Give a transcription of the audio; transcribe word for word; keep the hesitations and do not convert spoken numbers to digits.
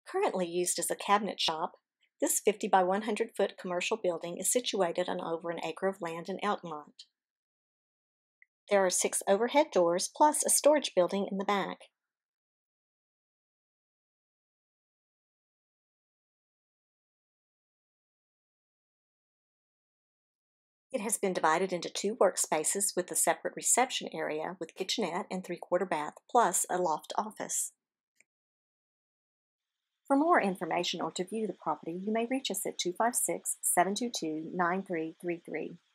Currently used as a cabinet shop, this fifty by one hundred foot commercial building is situated on over an acre of land in Elkmont. There are six overhead doors plus a storage building in the back. It has been divided into two workspaces with a separate reception area with kitchenette and three-quarter bath, plus a loft office. For more information or to view the property, you may reach us at two five six, seven two two, nine three three three.